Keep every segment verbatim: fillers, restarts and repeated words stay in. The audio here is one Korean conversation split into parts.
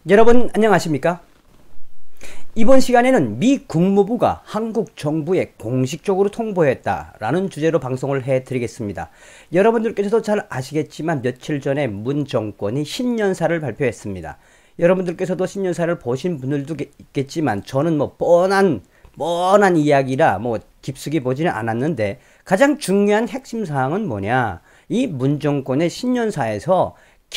여러분 안녕하십니까? 이번 시간에는 미 국무부가 한국 정부에 공식적으로 통보했다라는 주제로 방송을 해드리겠습니다. 여러분들께서도 잘 아시겠지만 며칠 전에 문 정권이 신년사를 발표했습니다. 여러분들께서도 신년사를 보신 분들도 있겠지만 저는 뭐 뻔한 뻔한 이야기라 뭐 깊숙이 보지는 않았는데 가장 중요한 핵심 사항은 뭐냐? 이 문 정권의 신년사에서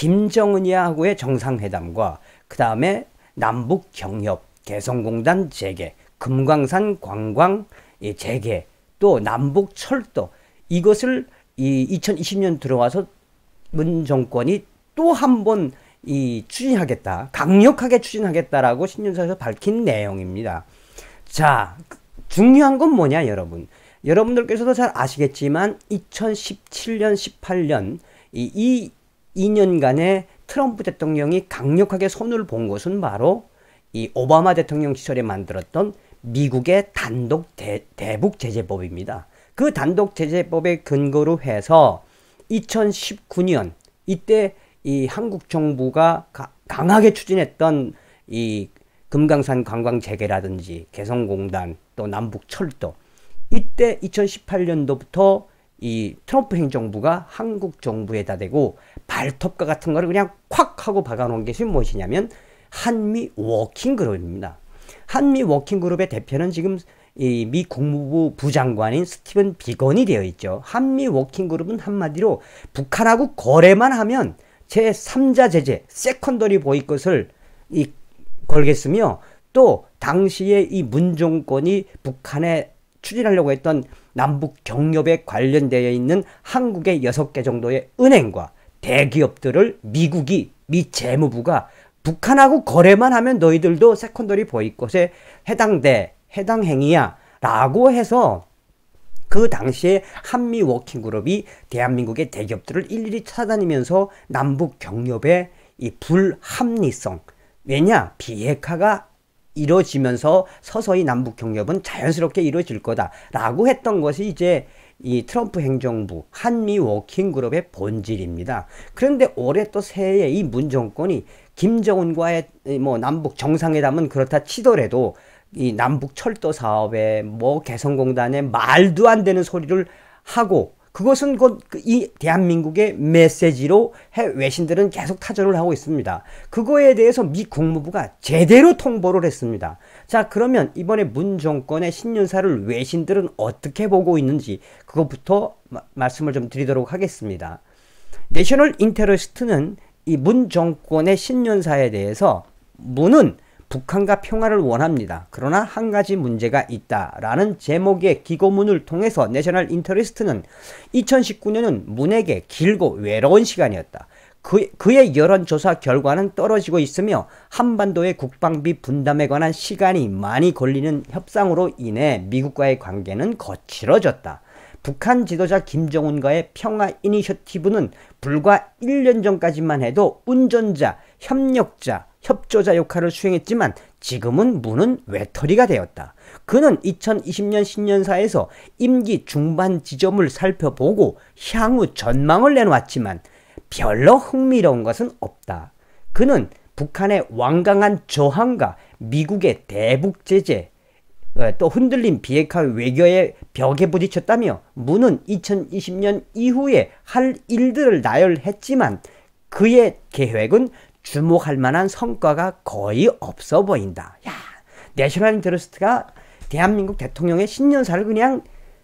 김정은이하고의 정상회담과 그 다음에 남북 경협, 개성공단 재개, 금강산 관광 재개, 또 남북 철도, 이것을 이 이천이십 년 들어와서 문 정권이 또 한 번 이 추진하겠다, 강력하게 추진하겠다라고 신년사에서 밝힌 내용입니다. 자, 중요한 건 뭐냐 여러분? 여러분들께서도 잘 아시겠지만 이천십칠 년, 십팔 년 이, 이 이 년간의 트럼프 대통령이 강력하게 손을 본 것은 바로 이 오바마 대통령 시절에 만들었던 미국의 단독 대, 대북 제재법입니다. 그 단독 제재법에 근거로 해서 이천십구 년 이때 이 한국 정부가 가, 강하게 추진했던 이 금강산 관광 재개라든지 개성공단 또 남북 철도, 이때 이천십팔 년도부터 이 트럼프 행정부가 한국 정부에다 대고 발톱과 같은 거를 그냥 콱 하고 박아놓은 것이 무엇이냐면 한미 워킹그룹입니다. 한미 워킹그룹의 대표는 지금 이 미 국무부 부장관인 스티븐 비건이 되어 있죠. 한미 워킹그룹은 한마디로 북한하고 거래만 하면 제삼자 제재, 세컨더리 보이콧을 이 걸겠으며, 또 당시에 이 문 정권이 북한에 추진하려고 했던 남북 경협에 관련되어 있는 한국의 여섯 개 정도의 은행과 대기업들을 미국이, 미 재무부가 북한하고 거래만 하면 너희들도 세컨더리 보이콧에 해당돼, 해당 행위야 라고 해서 그 당시에 한미 워킹그룹이 대한민국의 대기업들을 일일이 찾아다니면서 남북 경협의 이 불합리성, 왜냐 비핵화가 이루어지면서 서서히 남북 경협은 자연스럽게 이루어질 거다라고 했던 것이 이제 이 트럼프 행정부 한미 워킹그룹의 본질입니다. 그런데 올해 또 새해에 이 문 정권이 김정은과의 뭐 남북 정상회담은 그렇다 치더라도 이 남북 철도 사업에 뭐 개성공단에 말도 안 되는 소리를 하고, 그것은 곧 이 대한민국의 메시지로 해 외신들은 계속 타전을 하고 있습니다. 그거에 대해서 미 국무부가 제대로 통보를 했습니다. 자, 그러면 이번에 문 정권의 신년사를 외신들은 어떻게 보고 있는지 그것부터 마, 말씀을 좀 드리도록 하겠습니다. 내셔널 인터레스트는 이 문 정권의 신년사에 대해서 문은 북한과 평화를 원합니다. 그러나 한 가지 문제가 있다라는 제목의 기고문을 통해서 내셔널 인터레스트는 이천십구 년은 문에게 길고 외로운 시간이었다. 그, 그의 여론조사 결과는 떨어지고 있으며 한반도의 국방비 분담에 관한 시간이 많이 걸리는 협상으로 인해 미국과의 관계는 거칠어졌다. 북한 지도자 김정은과의 평화 이니셔티브는 불과 일 년 전까지만 해도 운전자, 협력자, 협조자 역할을 수행했지만 지금은 문은 외톨이가 되었다. 그는 이천이십 년 신년사에서 임기 중반 지점을 살펴보고 향후 전망을 내놓았지만 별로 흥미로운 것은 없다. 그는 북한의 완강한 저항과 미국의 대북 제재, 또 흔들린 비핵화 외교의 벽에 부딪혔다며 문은 이천이십 년 이후에 할 일들을 나열했지만 그의 계획은 주목할 만한 성과가 거의 없어 보인다. 야, 내셔널 인터레스트가 대한민국 대통령의 신년사를 그냥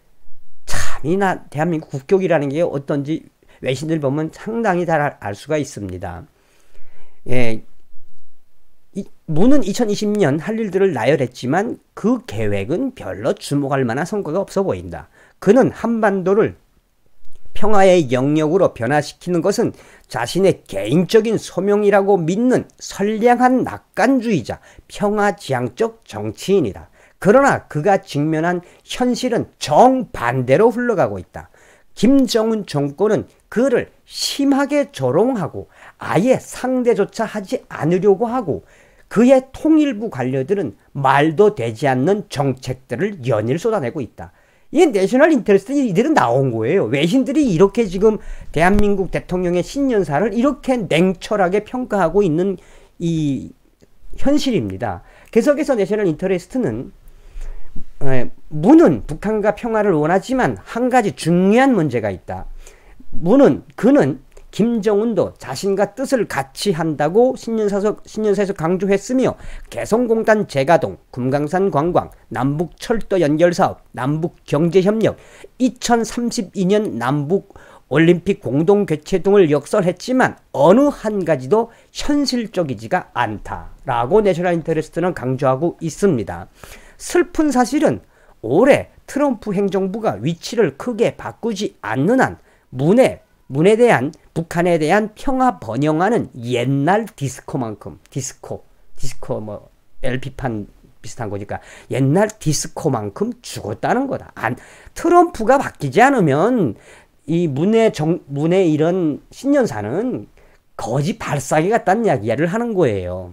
참이나 대한민국 국격이라는 게 어떤지 외신들 보면 상당히 잘 알 수가 있습니다. 예, 이, 문은 이천이십 년 할 일들을 나열했지만 그 계획은 별로 주목할 만한 성과가 없어 보인다. 그는 한반도를 평화의 영역으로 변화시키는 것은 자신의 개인적인 소명이라고 믿는 선량한 낙관주의자, 평화지향적 정치인이다. 그러나 그가 직면한 현실은 정반대로 흘러가고 있다. 김정은 정권은 그를 심하게 조롱하고 아예 상대조차 하지 않으려고 하고, 그의 통일부 관료들은 말도 되지 않는 정책들을 연일 쏟아내고 있다. 이게 내셔널 인터레스트 이들은 나온 거예요. 외신들이 이렇게 지금 대한민국 대통령의 신년사를 이렇게 냉철하게 평가하고 있는 이 현실입니다. 계속해서 내셔널 인터레스트는 에, 문은 북한과 평화를 원하지만 한 가지 중요한 문제가 있다. 문은 그는 김정은도 자신과 뜻을 같이 한다고 신년사에서, 신년사에서 강조했으며 개성공단 재가동, 금강산 관광, 남북철도 연결사업, 남북경제협력, 이천삼십이 년 남북올림픽 공동개최 등을 역설했지만 어느 한 가지도 현실적이지가 않다라고 내셔널 인터레스트는 강조하고 있습니다. 슬픈 사실은 올해 트럼프 행정부가 위치를 크게 바꾸지 않는 한 문에 문에 대한 북한에 대한 평화 번영하는 옛날 디스코만큼 디스코 디스코 뭐 엘피판 비슷한 거니까 옛날 디스코만큼 죽었다는 거다. 안, 트럼프가 바뀌지 않으면 이 문의 정 문의 이런 신년사는 거지 발사기 같다는 이야기를 하는 거예요.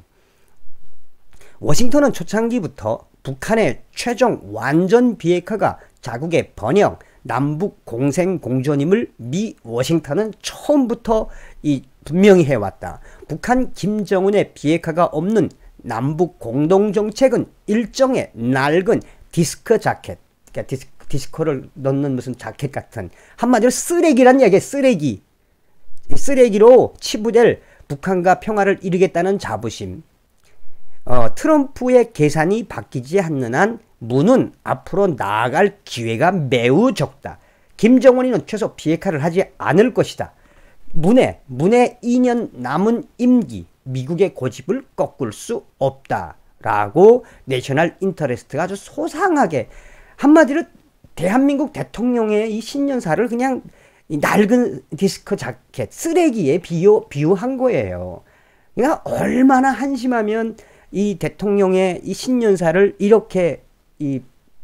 워싱턴은 초창기부터 북한의 최종 완전 비핵화가 자국의 번영, 남북 공생 공존임을 미 워싱턴은 처음부터 이 분명히 해왔다. 북한 김정은의 비핵화가 없는 남북 공동정책은 일종의 낡은 디스크 자켓, 그러니까 디스, 디스코를 넣는 무슨 자켓 같은, 한마디로 쓰레기란 이야기야. 쓰레기. 쓰레기로 치부될 북한과 평화를 이루겠다는 자부심. 어, 트럼프의 계산이 바뀌지 않는 한 문은 앞으로 나아갈 기회가 매우 적다. 김정은이는 최소 비핵화를 하지 않을 것이다. 문의, 문의 이 년 남은 임기, 미국의 고집을 꺾을 수 없다. 라고 내셔널 인터레스트가 아주 소상하게, 한마디로 대한민국 대통령의 이 신년사를 그냥 낡은 디스크 자켓, 쓰레기에 비유, 비유한 거예요. 그러니까 얼마나 한심하면 이 대통령의 이 신년사를 이렇게 이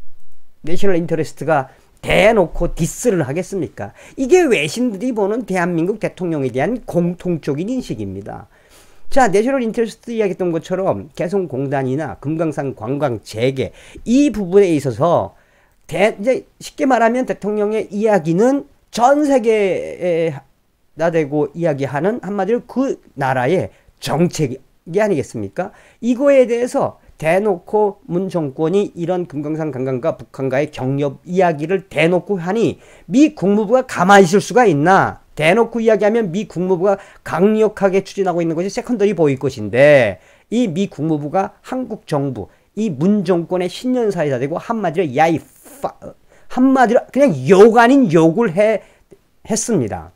내셔널 인터레스트가 대놓고 디스를 하겠습니까? 이게 외신들이 보는 대한민국 대통령에 대한 공통적인 인식입니다. 자, 내셔널 인터레스트 이야기했던 것처럼 개성공단이나 금강산 관광 재개 이 부분에 있어서 대, 이제 쉽게 말하면 대통령의 이야기는 전 세계에 나대고 이야기하는 한마디로 그 나라의 정책이 아니겠습니까? 이거에 대해서 대놓고 문 정권이 이런 금강산 관광과 북한과의 경협 이야기를 대놓고 하니 미 국무부가 가만히 있을 수가 있나? 대놓고 이야기하면 미 국무부가 강력하게 추진하고 있는 것이 세컨더리 보일 것인데, 이 미 국무부가 한국 정부, 이 문 정권의 신년사에다 대고 한마디로 야이 파, 한마디로 그냥 욕 아닌 욕을 해, 했습니다.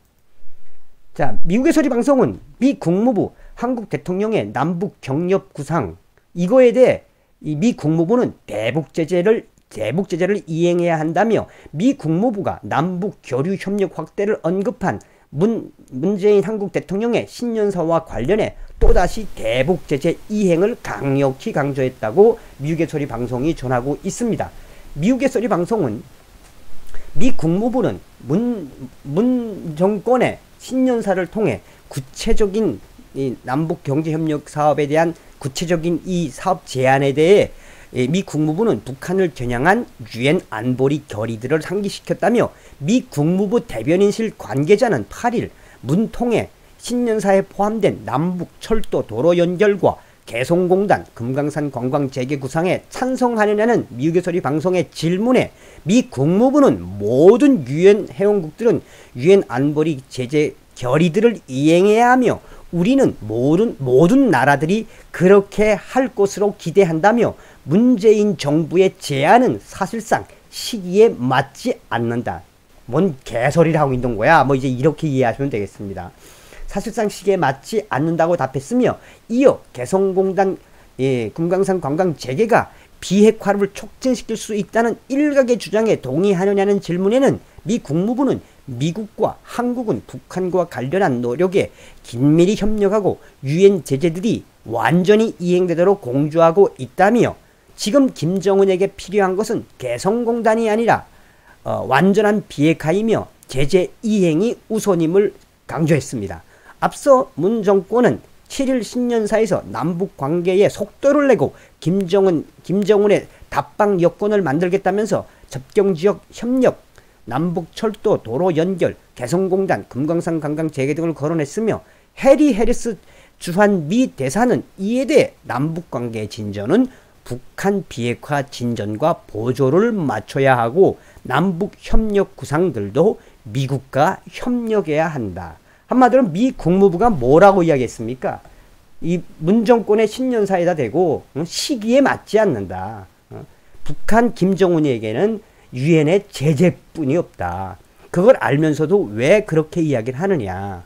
자, 미국의 소리 방송은 미 국무부, 한국 대통령의 남북 경협 구상, 이거에 대해 이 미 국무부는 대북 제재를 대북 제재를 이행해야 한다며 미 국무부가 남북 교류 협력 확대를 언급한 문, 문재인 한국 대통령의 신년사와 관련해 또다시 대북 제재 이행을 강력히 강조했다고 미국의 소리 방송이 전하고 있습니다. 미국의 소리 방송은 미 국무부는 문, 문 정권의 신년사를 통해 구체적인 이 남북 경제협력 사업에 대한 구체적인 이 사업 제안에 대해 미 국무부는 북한을 겨냥한 유엔 안보리 결의들을 상기시켰다며 미 국무부 대변인실 관계자는 팔 일 문통의 신년사에 포함된 남북 철도 도로 연결과 개성공단 금강산 관광 재개 구상에 찬성하느냐는 미국의 소리 방송의 질문에 미 국무부는 모든 유엔 회원국들은 유엔 안보리 제재 결의들을 이행해야 하며 우리는 모든, 모든 나라들이 그렇게 할 것으로 기대한다며 문재인 정부의 제안은 사실상 시기에 맞지 않는다. 뭔 개소리를 하고 있는 거야? 뭐 이제 이렇게 이해하시면 되겠습니다. 사실상 시기에 맞지 않는다고 답했으며 이어 개성공단 예, 금강산 관광 재개가 비핵화를 촉진시킬 수 있다는 일각의 주장에 동의하느냐는 질문에는 미 국무부는 미국과 한국은 북한과 관련한 노력에 긴밀히 협력하고 유엔 제재들이 완전히 이행되도록 공조하고 있다며 지금 김정은에게 필요한 것은 개성공단이 아니라 어, 완전한 비핵화이며 제재 이행이 우선임을 강조했습니다. 앞서 문 정권은 칠 일 신년사에서 남북 관계에 속도를 내고 김정은, 김정은의 답방 여건을 만들겠다면서 접경지역 협력, 남북철도 도로 연결, 개성공단, 금강산 관광 재개 등을 거론했으며 해리 해리스 주한 미 대사는 이에 대해 남북관계의 진전은 북한 비핵화 진전과 보조를 맞춰야 하고 남북 협력 구상들도 미국과 협력해야 한다. 한마디로 미 국무부가 뭐라고 이야기했습니까? 이 문정권의 신년사에다 대고 시기에 맞지 않는다. 북한 김정은에게는 유엔의 제재뿐이 없다. 그걸 알면서도 왜 그렇게 이야기를 하느냐.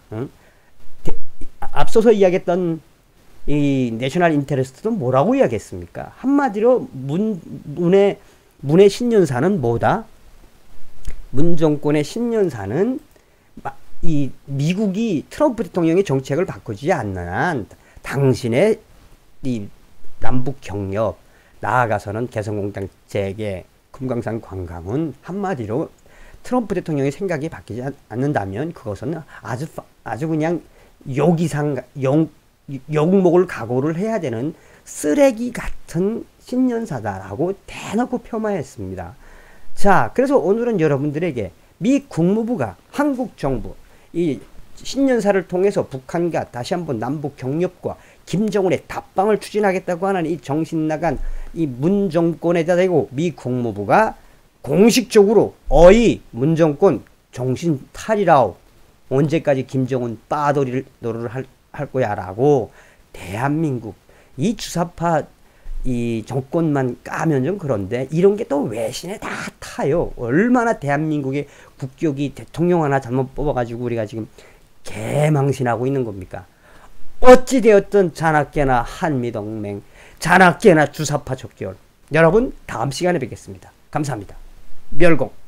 앞서서 이야기했던 이 내셔널 인터레스트도 뭐라고 이야기했습니까? 한마디로 문, 문의, 문의 신년사는 뭐다? 문 정권의 신년사는 이 미국이 트럼프 대통령의 정책을 바꾸지 않는 한 당신의 이 남북 경협, 나아가서는 개성공단 재개, 금강산 관광은 한마디로 트럼프 대통령의 생각이 바뀌지 않는다면 그것은 아주 아주 그냥 욕이상 영 욕먹을 각오를 해야 되는 쓰레기 같은 신년사다라고 대놓고 폄하했습니다. 자, 그래서 오늘은 여러분들에게 미 국무부가 한국 정부 이 신년사를 통해서 북한과 다시 한번 남북 경협과 김정은의 답방을 추진하겠다고 하는 이 정신 나간 이 문 정권에다 대고 미 국무부가 공식적으로 어이 문 정권 정신 차리라오. 언제까지 김정은 빠돌이를 노를 할, 할 거야 라고 대한민국 이 주사파 이 정권만 까면 좀 그런데 이런 게 또 외신에 다 타요. 얼마나 대한민국의 국격이 대통령 하나 잘못 뽑아가지고 우리가 지금 개망신하고 있는 겁니까? 어찌되었든 자나깨나 한미동맹, 자나깨나 주사파 족결. 여러분 다음 시간에 뵙겠습니다. 감사합니다. 멸공.